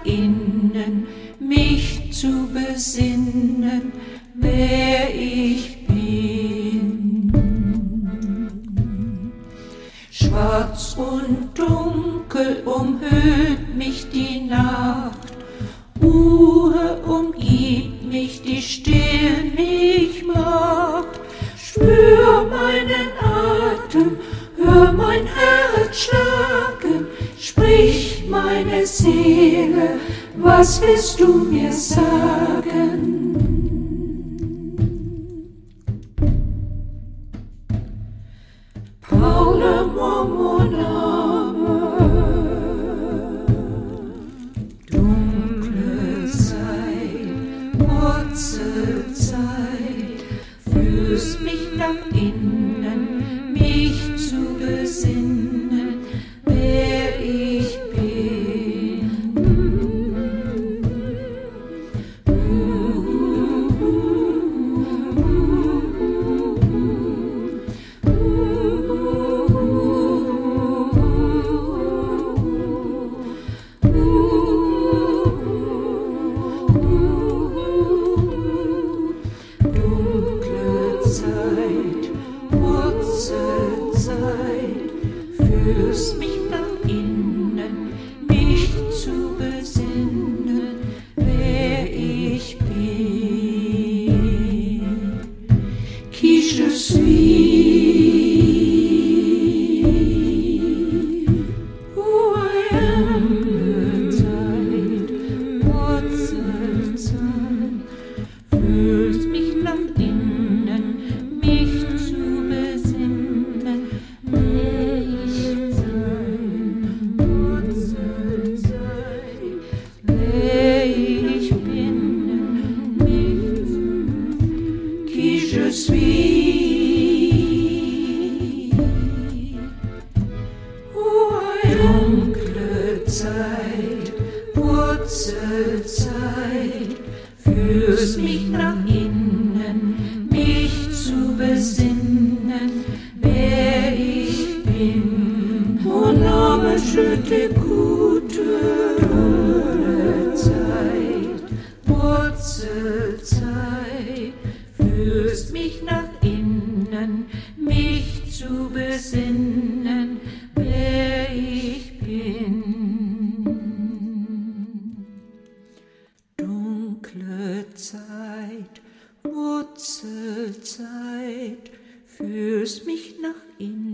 innen, mich zu besinnen, wer ich bin. Schwarz und dunkel umhüllt mich die Nacht, Ruhe umgibt mich, die still mich macht. Spür meinen Atem, hör mein Herz schlagen, sprich meine Seele, was willst du mir sagen? Parle-moi mon âme. Dunkle Zeit, Wurzelzeit, führst mich nach innen, mich zu besinnen, wer ich bin. Zeit, Wurzelzeit, führst mich nach innen, mich zu besinnen, wer ich bin. Qui je suis, who I am. Zeit, Wurzelzeit, führst mich nach innen, mich zu besinnen, wer ich sein, Wurzelzeit, wer ich bin, mich, qui je suis, who I am. Dunkle Zeit, Wurzelzeit, führst mich nach innen, mich zu besinnen, wer ich bin. Mon âme, je t'écoute. Dunkle Zeit, Wurzelzeit, führst mich nach innen, mich zu besinnen, wer ich bin. Dunkle Zeit, Wurzelzeit, führst mich nach innen.